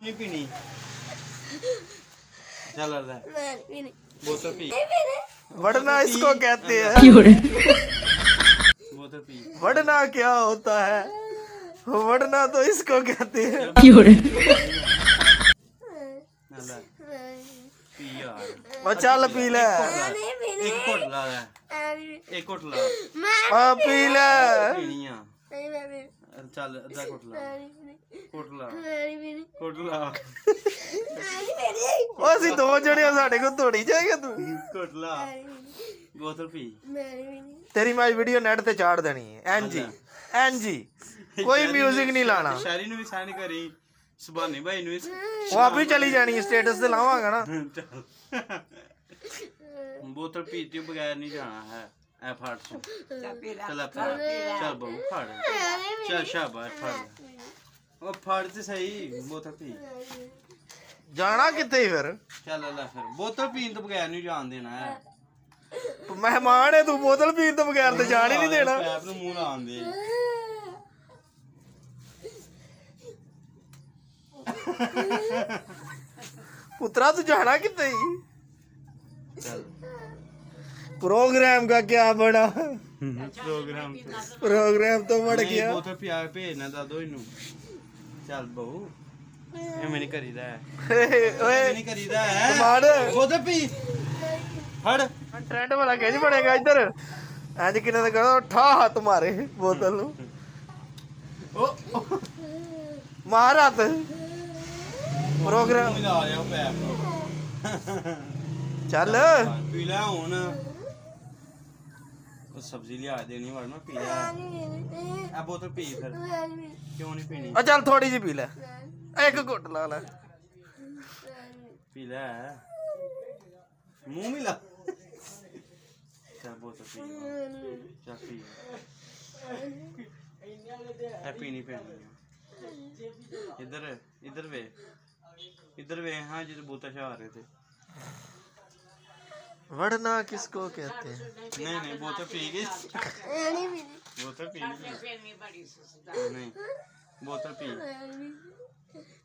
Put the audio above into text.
नहीं पीनी। चल बोतल पी। वरना इसको कहते हैं। बोतल पी। वरना क्या होता है? वरना तो इसको कहते हैं। पी यार। चल पी ले। एक घुट ला ले। एक घुट ला। पी ले। पीनी आ। चल अद्धा घुट ला। घुट ला। घुट ला। ਅਸੀਂ ਦੋ ਜਣੇ ਸਾਡੇ ਕੋਲ ਤੋੜੀ ਜਾਏਗਾ ਤੂੰ। घुट ला। बोतल पी। तेरी मैं वीडियो नेट ते चाड़ देनी है। एनजी कोई म्यूजिक नहीं लाना। शायरी नु भी साइन करी। सुभानी भाई नु वो आप ही चली जानी स्टेटस ते लावांगा ना। बोतल पीते बगैर नहीं जाना है। ए फाड़ चल बहू फाड़। चल शाबाश फाड़। ओ फाड़ ते सही बोतल पी। जाना किथे फिर? चल अल्लाह फिर बोतल पीन तो बगैर नहीं जान देना है। मेहमान है तू, बोतल पीन तो बगैर तो जान ही नहीं देना। पैप नु मुंह लान दे। पुत्रा तू जाना किथे? चल प्रोग्राम का क्या बना? प्रोग्राम तो बढ़ गया। बोतल पिया भेजना दादो इनू। चल बहू एवें नहीं करीदा है। ओए नहीं करीदा है। मार बोतल पी। हट ट्रेंड वाला कैसे बनेगा इधर? आज किने ने कहा ठा हाथ मारे बोतल नु। ओ मार हाथ। प्रोग्राम मिला आया पैप। चल पी ले हुन। ओ सब्जी लिया देनी वरना पी ले। आ बोतल पी फिर। क्यों नहीं पीनी? चल थोड़ी जी पी ले। एक घुट ला ले। पी ले। मुंह मिला। चल बोतल पी। चल पी। है पीनी पैनी। इधर इधर वे। इधर वे हाँ जिधर बोतल छा रहे थे। वरना किसको कहते हैं? नहीं नहीं बोतल पी गई। बोतल पी नहीं बोतल पी।